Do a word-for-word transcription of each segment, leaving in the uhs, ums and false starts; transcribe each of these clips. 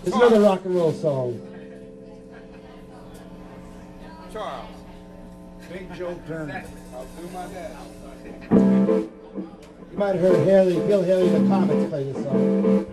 It's another rock and roll song. Charles. Big Joe Turner. I'll do my best. You might have heard Haley, Bill Haley in the Comets play this song.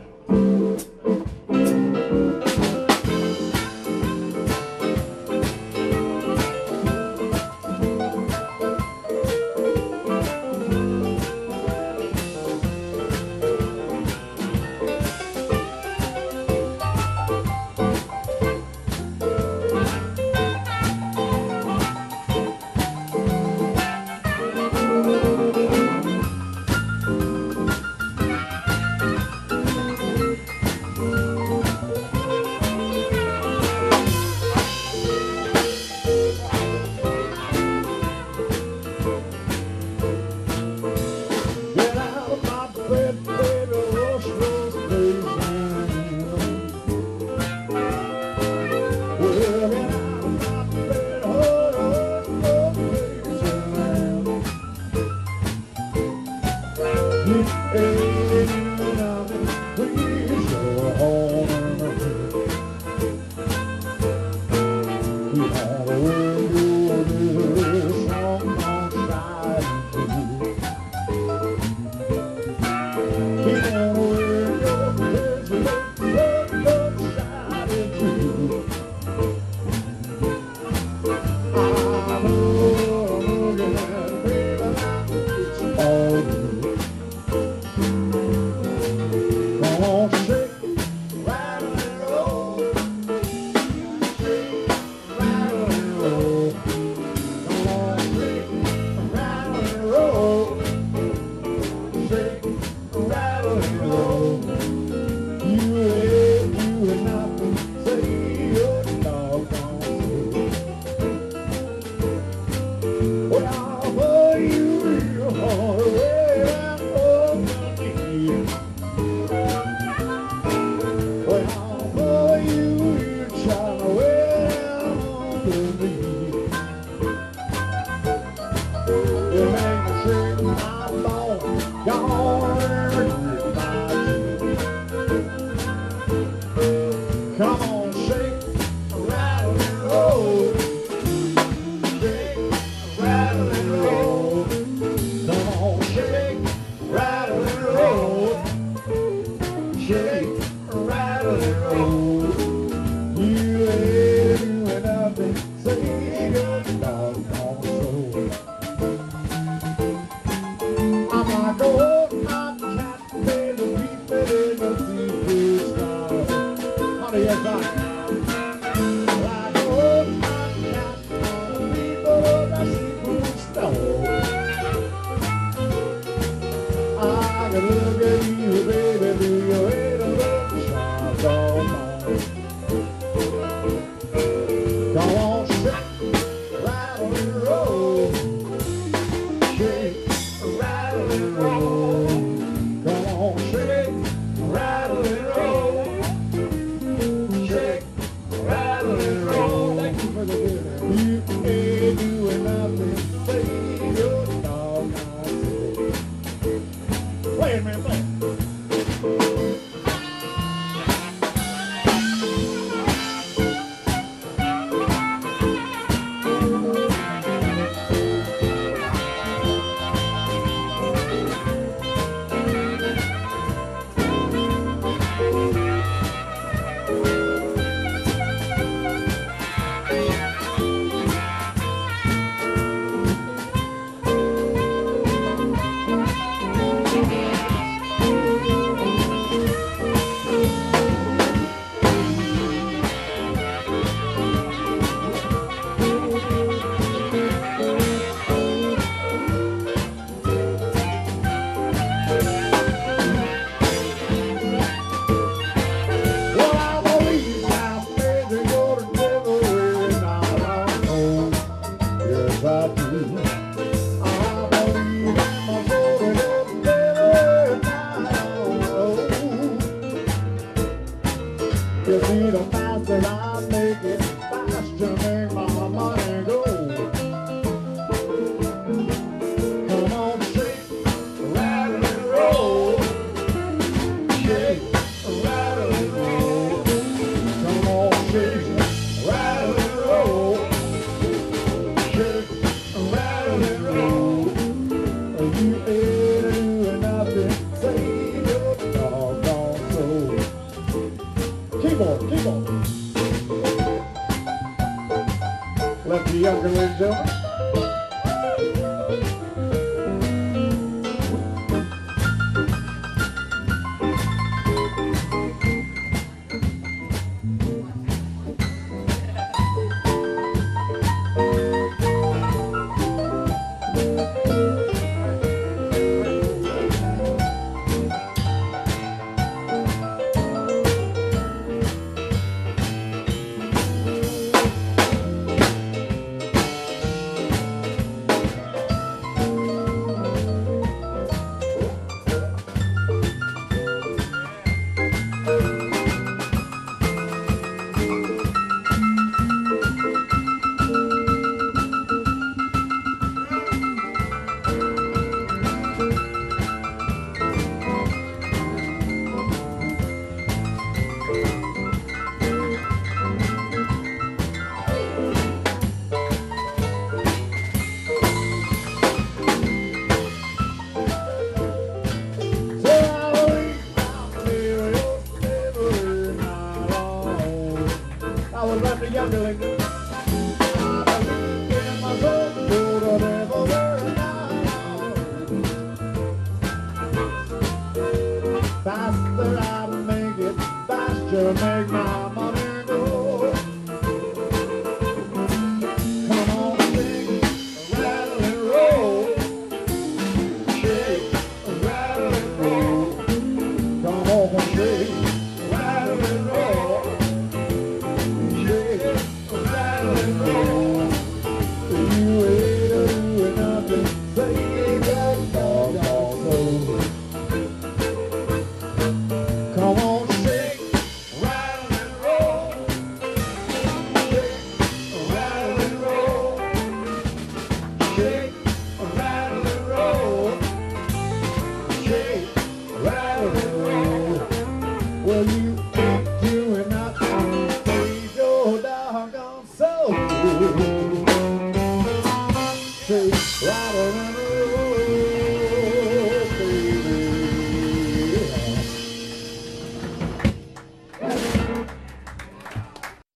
keyboard, keyboard. Let the younger ladies and gentlemen. I was like the younger lady. I believe in my soul, go to the devil now. Faster I make it, faster make my money go. Come on, shake, rattle and roll. Shake, rattle and roll. Come on, shake, rattle and roll. Come on, shake, rattle and roll. Shake, rattle and roll. Shake, rattle and roll. Shake, rattle and roll. Well, you ain't doing nothing, save your doggone soul. Shake, rattle and roll.